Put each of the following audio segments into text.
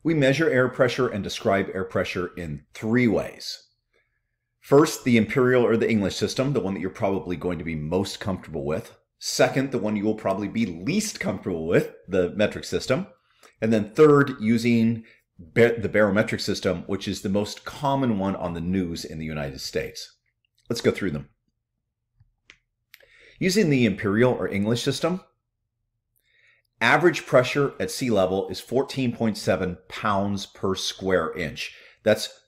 We measure air pressure and describe air pressure in three ways. First, the imperial or the English system, the one that you're probably going to be most comfortable with. Second, the one you will probably be least comfortable with, the metric system. And then third, using the barometric system, which is the most common one on the news in the United States. Let's go through them. Using the imperial or English system, average pressure at sea level is 14.7 pounds per square inch. That's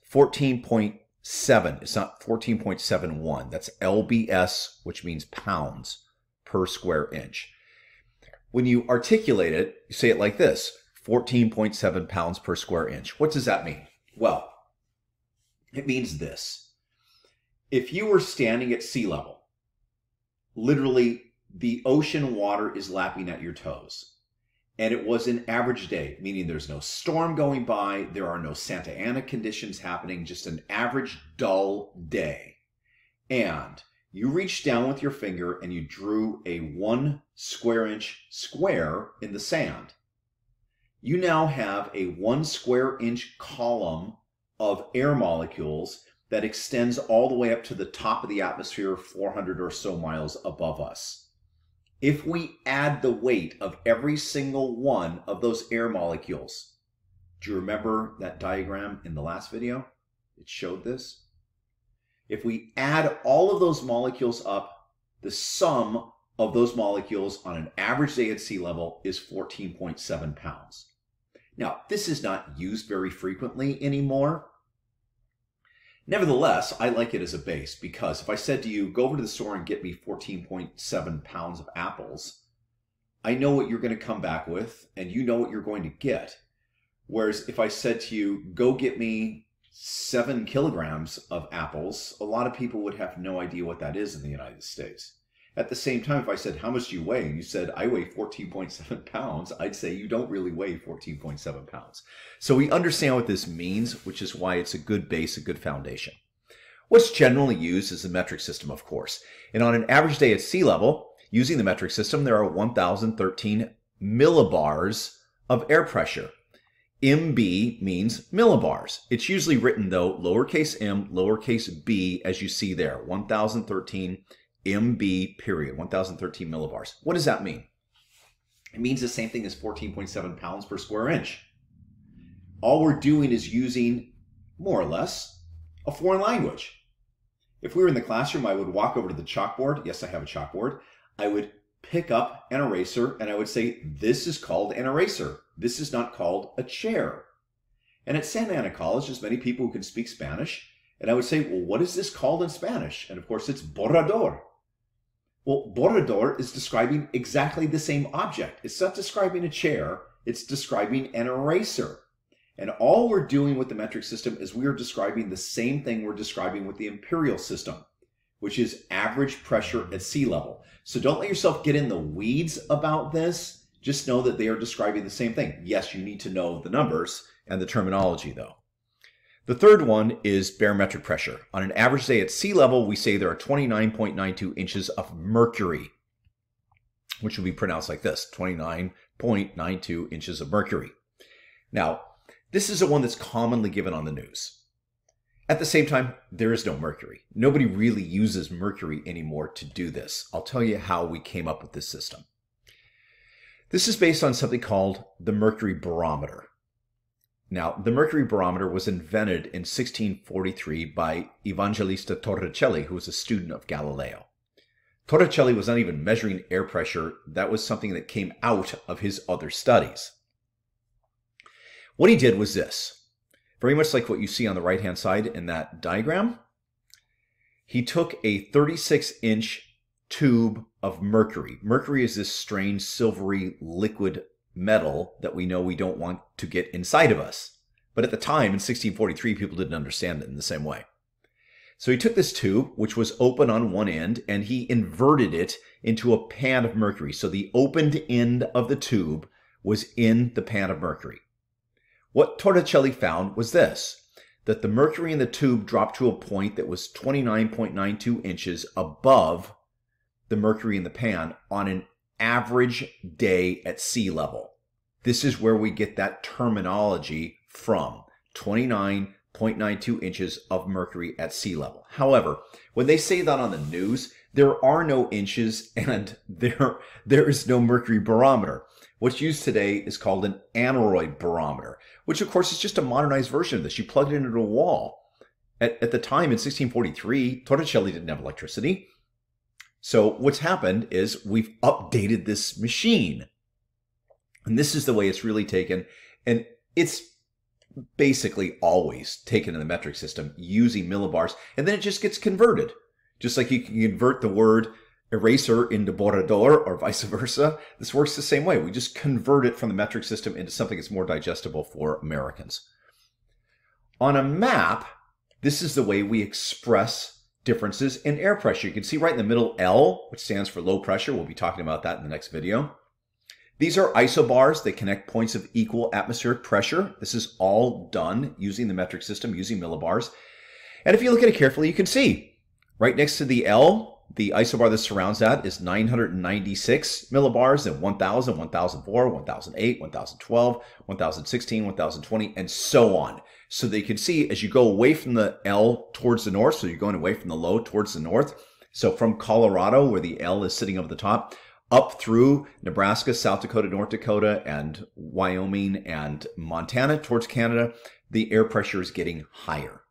14.7. It's not 14.71. That's lbs, which means pounds per square inch. When you articulate it, you say it like this: 14.7 pounds per square inch. What does that mean? Well, it means this. If you were standing at sea level, literally the ocean water is lapping at your toes, and it was an average day, meaning there's no storm going by, there are no Santa Ana conditions happening, just an average dull day. And you reached down with your finger and you drew a 1 square inch square in the sand. You now have a 1 square inch column of air molecules that extends all the way up to the top of the atmosphere, 400 or so miles above us. If we add the weight of every single one of those air molecules, do you remember that diagram in the last video? It showed this. If we add all of those molecules up, the sum of those molecules on an average day at sea level is 14.7 pounds. Now, this is not used very frequently anymore. Nevertheless, I like it as a base because if I said to you, go over to the store and get me 14.7 pounds of apples, I know what you're going to come back with and you know what you're going to get. Whereas if I said to you, go get me 7 kilograms of apples, a lot of people would have no idea what that is in the United States. At the same time, if I said, how much do you weigh? And you said, I weigh 14.7 pounds, I'd say you don't really weigh 14.7 pounds. So we understand what this means, which is why it's a good base, a good foundation. What's generally used is the metric system, of course. And on an average day at sea level, using the metric system, there are 1,013 millibars of air pressure. MB means millibars. It's usually written, though, lowercase m, lowercase b, as you see there, 1,013 MB period, 1,013 millibars. What does that mean? It means the same thing as 14.7 pounds per square inch. All we're doing is using, more or less, a foreign language. If we were in the classroom, I would walk over to the chalkboard. Yes, I have a chalkboard. I would pick up an eraser and I would say, this is called an eraser. This is not called a chair. And at Santa Ana College, there's many people who can speak Spanish. And I would say, well, what is this called in Spanish? And of course, it's borrador. Well, borrador is describing exactly the same object. It's not describing a chair. It's describing an eraser. And all we're doing with the metric system is we are describing the same thing we're describing with the imperial system, which is average pressure at sea level. So don't let yourself get in the weeds about this. Just know that they are describing the same thing. Yes, you need to know the numbers and the terminology, though. The third one is barometric pressure. On an average day at sea level, we say there are 29.92 inches of mercury, which will be pronounced like this, 29.92 inches of mercury. Now, this is the one that's commonly given on the news. At the same time, there is no mercury. Nobody really uses mercury anymore to do this. I'll tell you how we came up with this system. This is based on something called the mercury barometer. Now, the mercury barometer was invented in 1643 by Evangelista Torricelli, who was a student of Galileo. Torricelli was not even measuring air pressure. That was something that came out of his other studies. What he did was this, very much like what you see on the right-hand side in that diagram. He took a 36-inch tube of mercury. Mercury is this strange silvery liquid metal that we know we don't want to get inside of us. But at the time, in 1643, people didn't understand it in the same way. So he took this tube, which was open on one end, and he inverted it into a pan of mercury. So the opened end of the tube was in the pan of mercury. What Torricelli found was this, that the mercury in the tube dropped to a point that was 29.92 inches above the mercury in the pan on an average day at sea level. This is where we get that terminology from 29.92 inches of mercury at sea level. However, when they say that on the news, there are no inches and there is no mercury barometer. What's used today is called an aneroid barometer, which of course is just a modernized version of this. You plug it into a wall. At the time in 1643, Torricelli didn't have electricity. So what's happened is we've updated this machine. And this is the way it's really taken. And it's basically always taken in the metric system using millibars. And then it just gets converted. Just like you can convert the word eraser into borrador or vice versa. This works the same way. We just convert it from the metric system into something that's more digestible for Americans. On a map, this is the way we express differences in air pressure. You can see right in the middle L, which stands for low pressure. We'll be talking about that in the next video. These are isobars. They connect points of equal atmospheric pressure. This is all done using the metric system, using millibars. And if you look at it carefully, you can see right next to the L, the isobar that surrounds that is 996 millibars, then 1000, 1004, 1008, 1012, 1016, 1020, and so on. So that you can see as you go away from the L towards the north, so you're going away from the low towards the north. So from Colorado, where the L is sitting over the top, up through Nebraska, South Dakota, North Dakota, and Wyoming and Montana towards Canada, the air pressure is getting higher.